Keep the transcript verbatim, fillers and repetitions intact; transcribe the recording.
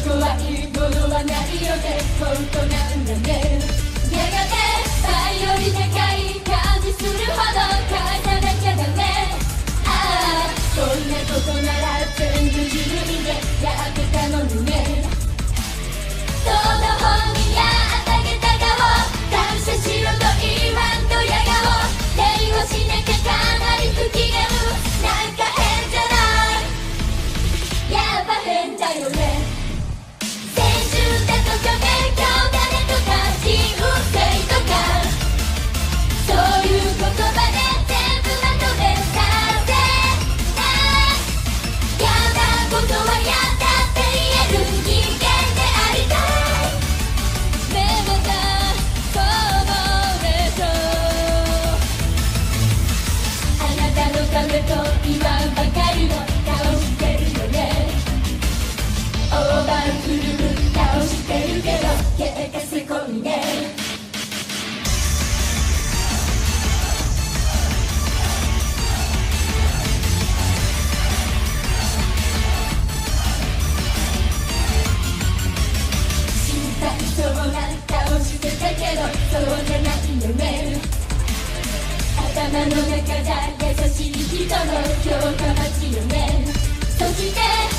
怖いものはないよね、本当なんだね。やがて前よりでかい感じするほど返さなきゃダメ。ああそんなことなら全部自分でやってたのにね。その本にやあげた顔感謝しろと言わんとや顔礼をしなきゃかなり不機嫌なんか変じゃないやっぱ変だよね。先週だと去年今日だねとか人生とかそういう言葉で全部まとめさせない嫌なことは嫌だって言える人間でありたい。ねえまたそうでしょあなたのためと言わんばかりの顔してるよね。大盤振る舞顔してるけど結果せこいね。心配そうな顔してたけどそうじゃないよね。頭の中じゃ優しい人の評価待ちよね。そして